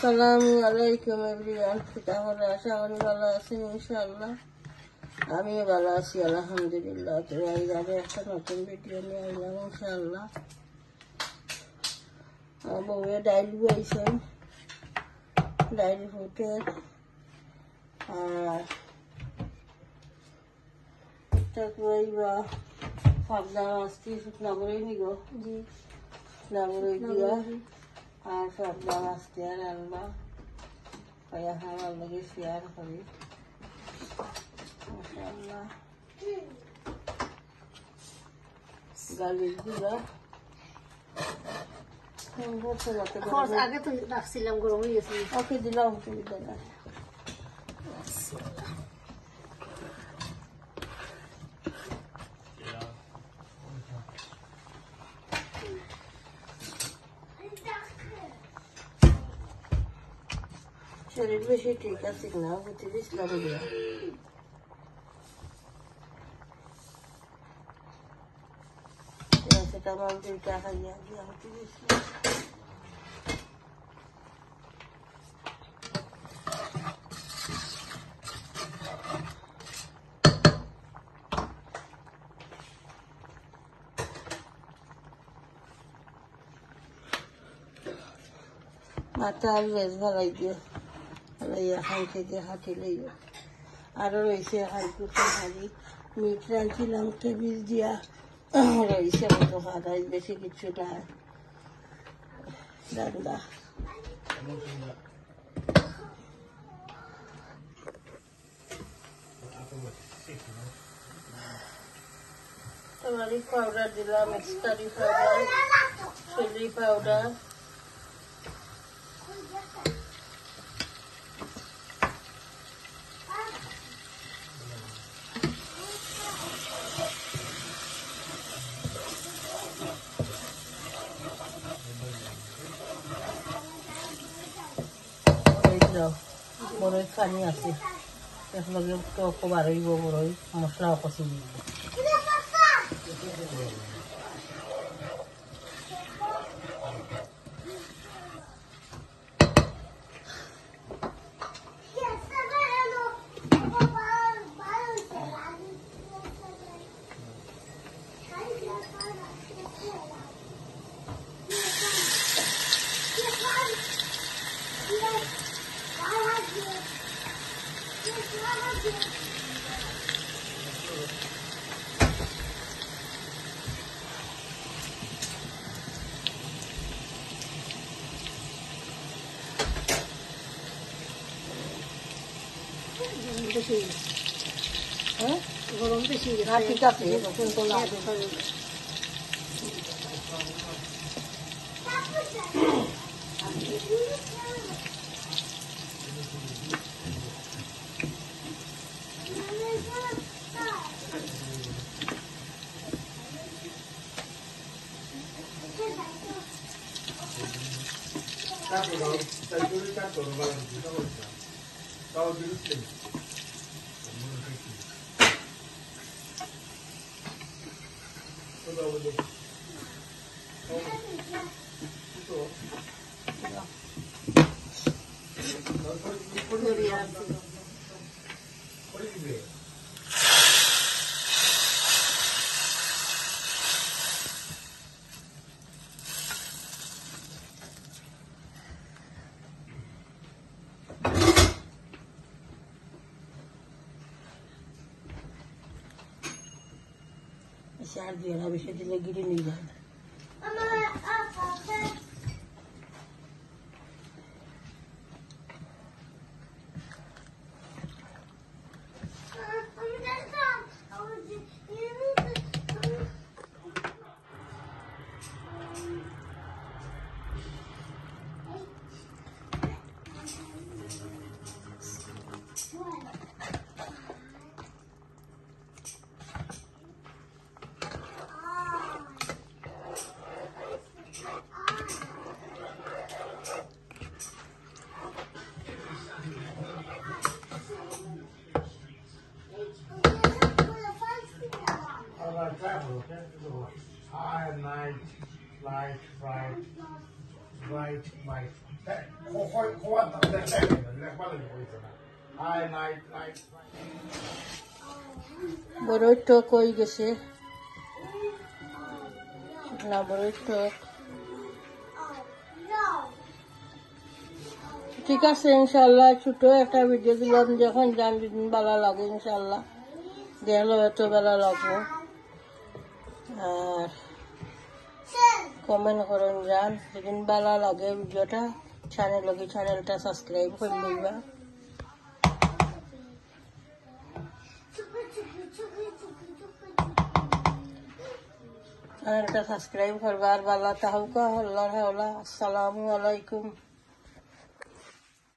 আসসালামু আলাইকুম এভরিওয়ান। তাহলে আশা করি ভালো আছেন ইনশাআল্লাহ। আমিও ভালো আছি আলহামদুলিল্লাহ। তো আরো একটা নতুন ভিডিও নিয়ে আসলাম ইনশাআল্লাহ। বউয়ে ডাইলি বইছে, ডাইলি ফুটে আর বা পাবদা মাছটি শুকনা করে নিব, শুকনা করে দিয়া আর পাবদা মাছটি আর আনবা আমার লগে শেয়ার করি মাশাআল্লাহ। গালির গুঁড়া আগে তো রাখছিলাম, গরম হয়ে গেছে। ওকে দিলাম, অসুবিধা নাই। শরীর বেশি ঠিক আছে না, বুঝতে দিছিলাম দিয়া সেটা আমার 2 টাকা দিয়া দিয়া হতে দিছিলাম। মাথা আর বেশ ভালাই দিয়ে ভালাইয়া খাই থেকে হাঁটি লইব। আরো রয়েছে হালকুচি হাড়ি মিট রাঁধছিলাম কেবিজ দিয়া রয়েছে মতো হারাই, বেশি কিছু নাই রান্না। টার্মারিক পাউডার দিলাম, এক্সকারি পাউডার, চিলি পাউডার, বড়ই পানি আছে একলগে টক বাড়াইব, বড়ই মশলাও কষি দিব। গরম বেশি ঠিক আছে, আর দিয়ে না, বেশি দিলে গিরি নিয়ে যায়। High and night, light, bright. right, right. বড়ই টক হয়ে গেছে শুকনা বড়ই টক ঠিক আছে ইনশাল্লাহ ছোট একটা ভিডিও দিলাম যখন যান যেদিন ভালো লাগে ইনশাল্লাহ দেখলো এত ভালো লাগবো আর কমেন্ট করুন যান যেদিন ভালো লাগে ভিডিওটা চ্যানেলটা সাবস্ক্রাইব করে নিবা চ্যানেলটা সাবস্ক্রাইব করবা আর ভালো থাকুক আল্লাহ আসসালামু আলাইকুম